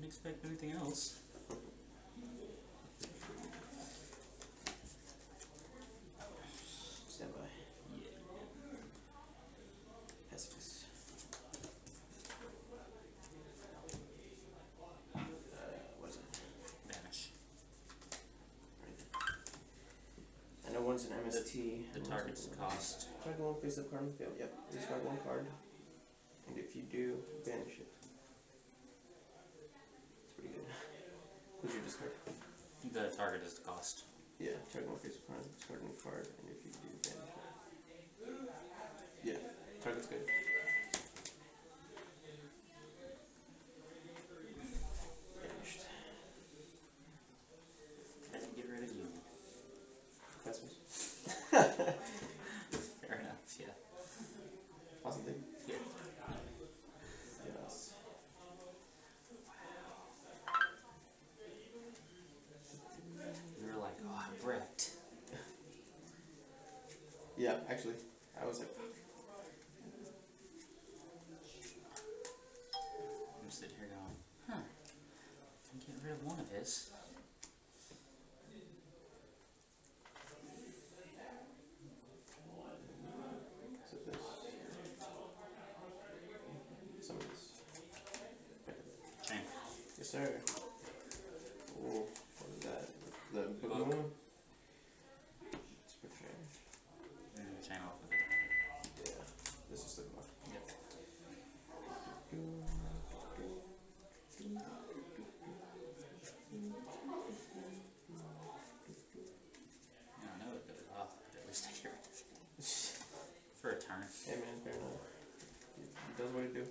expect anything else. Stand by. Yeah. Pacifist. What is it? Vanish. I know one's an MST. The target's cost. Try to go on face up card on the field. Yep. Discard one card. And if you do, banish it. It's pretty good. Who's your discard? The target is the cost. Yeah, try to go on face up card, discard one card, and if you do, banish it. Yeah, target's good. Banished. I didn't get rid of you. Professors. Fair enough, yeah. Awesome thing. Yeah. Yes. You were like, oh, I'm wrecked. Yeah, actually, I was like, fuck. I'm sitting here going, huh. I'm getting rid of one of his. So this. Some of this. Chain. Yes, sir. Oh, what is that? The book Book. one? It's for chain. And chain off of it. Yeah, this is the book. Yep. I know it, but at least I get rid of it. For a turn. Hey man, fair enough. He does what he do.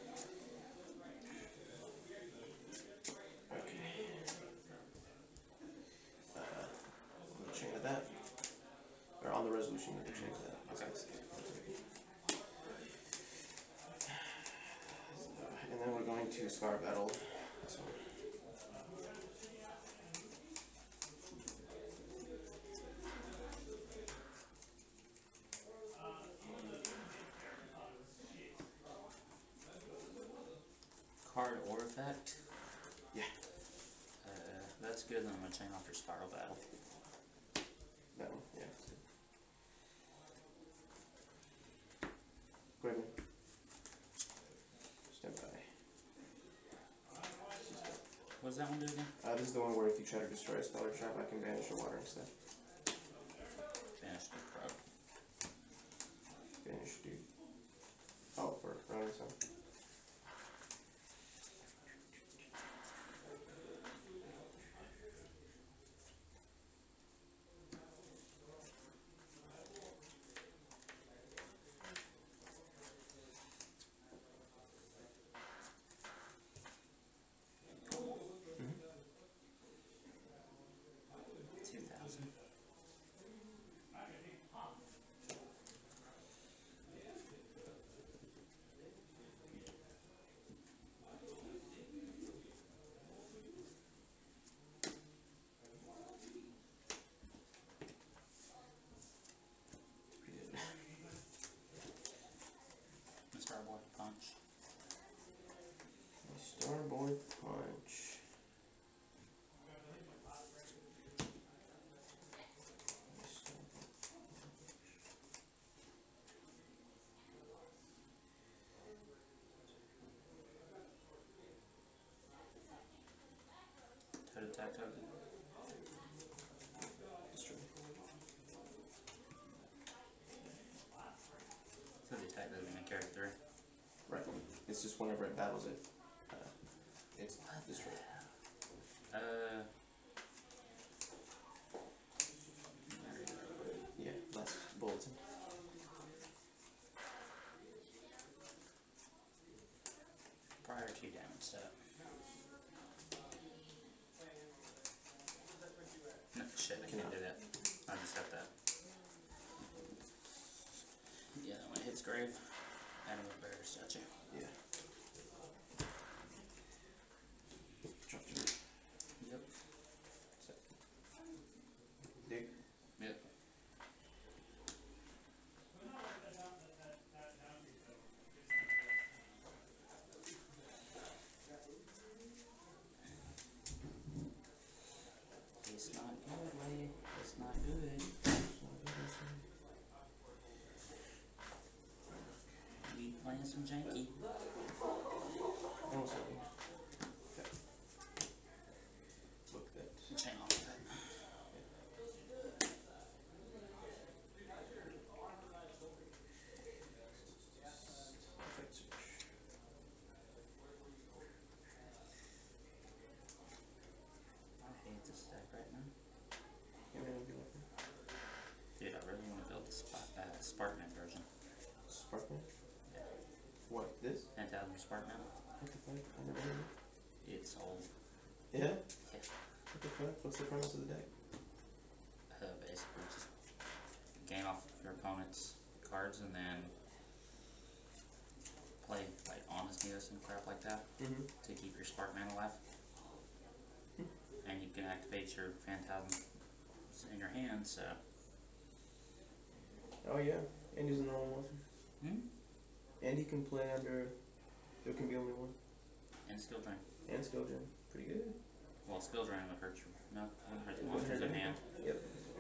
Okay. I'm gonna change that. Or on the resolution, I'm gonna change that. Okay. And then we're going to Scar Battle. This one. Card or effect? Yeah, That's good, then I'm going to chain off your Spiral Battle. that one. Yeah. That's good. Go ahead, man. Stand by. What does that one do again? This is the one where if you try to destroy a spell or trap, I can banish a water instead. Banish the pro. Banish, dude. Oh, for running some. Starboard Punch. Starboard Punch. Toad attack token. Destroy. So the attack doesn't even carry through. Right. It's just whenever it battles it, it's destroyed. Yeah, last bulletin. Prior to damage step. No, shit, I can't do that. I just got that. Yeah, when it hits grave, animal bear statue. Yeah. Drop two. Yep. Set. Dig. Yep. janky. Almost over. Okay. Look that. Chain off of that. Perfect search. I hate this deck right now. Yeah, man, good luck. Dude, I really want to build the Sparkman version. Sparkman? Yeah. What, this? Phantasm Sparkman. What the fuck? I never heard of it. It's old. Yeah? Yeah. What the fuck? What's the premise of the deck? Basically just gain off your opponent's cards and then play like Honest Neos and crap like that Mm-hmm. to keep your Sparkman alive. And you can activate your Phantasm in your hand, so. Oh yeah, Andy's a normal one. Hmm? Andy can play under. There can be only one. And Skill Drain. And Skill Gem. Pretty good. Well, Skill Drain would hurt you. No, wouldn't hurt the monsters in hand. Yep.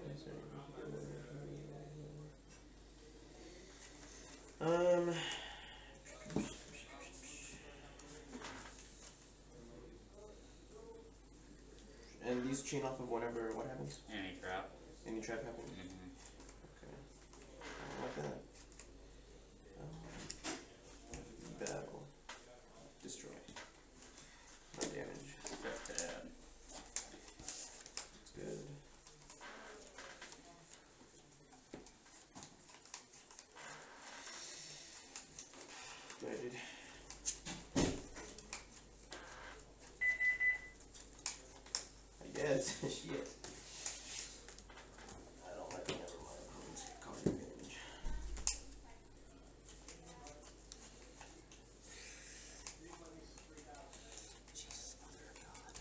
And these chain off of whenever what happens? Any trap. Any trap happens? Mm-hmm. Okay. I like that. Battle. Destroy. No damage. Fifth to add. That's good. Yeah, dude. I guess. Shit. I don't like never mind. Card advantage. Jesus, mother of God.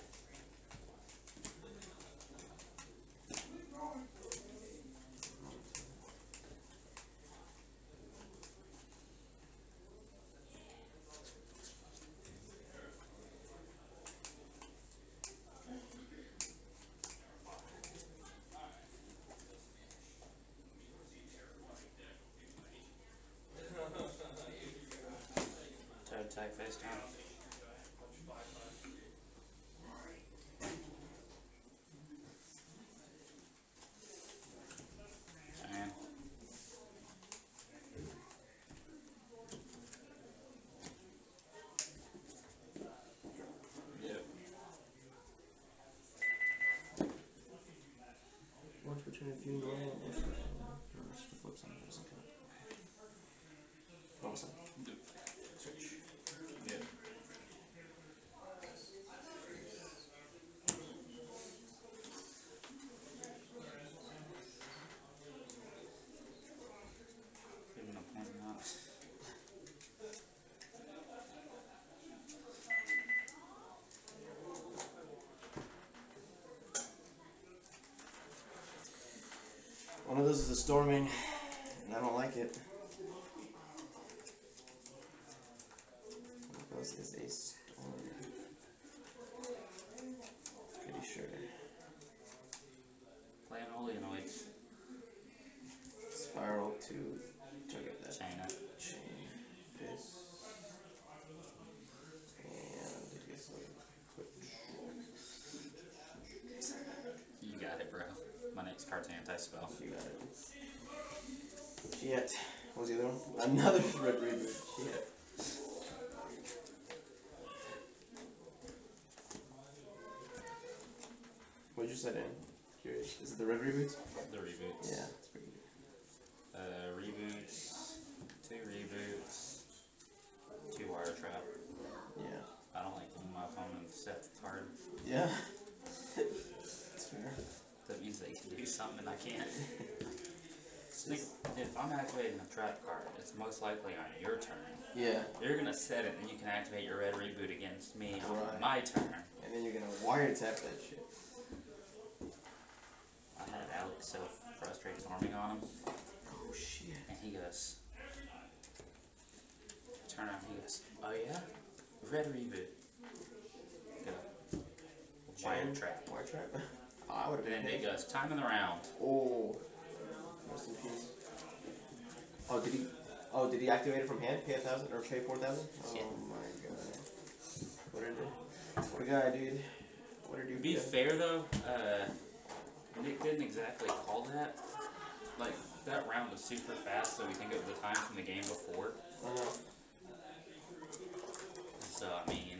Toad tag face down. And yep. Once between a few normal and the flip side doesn't count. Normal side. Yep. Search. Yep. Even a point not. One of those is a storming, and I don't like it. One of those is a storm. Pretty sure. Play an Oleanoids. Spiral to target that Chain it. chain. This. And it gets a quick. You got it, bro. My next card's anti-spell. You got it. Shit. What was the other one? Another red reboot. Shit. What'd you set in? Curious. Is it the red reboots? The reboots. Yeah, it's pretty good. Reboots. 2 reboots. 2 wire trap. Yeah. I don't like when my opponent sets the card. Yeah. That's fair. That means they can do something and I can't. If I'm activating a trap card, it's most likely on your turn. Yeah. You're gonna set it and you can activate your red reboot against me on Right. my turn. And then you're gonna wiretap that shit. I had Alex so frustrated storming on him, Oh shit. and he goes, turn around, he goes, oh yeah? Red reboot. Go. Wire trap. Wire trap? Oh, I would've And been then it goes, time in the round. Oh. Rest in peace. Oh, did he? Oh, did he activate it from hand? Pay 1,000 or pay 4,000? Oh Yeah. my god. What a dude. What a guy, dude. What a dude. To be fair though, Nick didn't exactly call that. Like, that round was super fast, so we think of the time from the game before. So, I mean,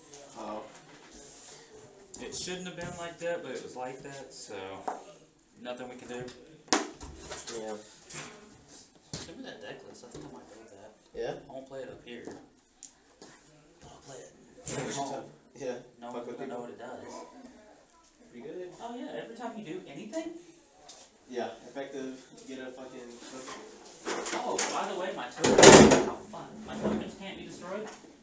it shouldn't have been like that, but it was like that, so nothing we can do. Yeah. Send me that deck list. I think I might go with that. Yeah? I won't play it up here. I'll play it. Yeah. No one's gonna know what it does. Pretty good. Oh yeah, every time you do anything? Yeah, effective. Get a fucking. Oh, by the way, my tokens. Oh, fun. My tokens can't be destroyed?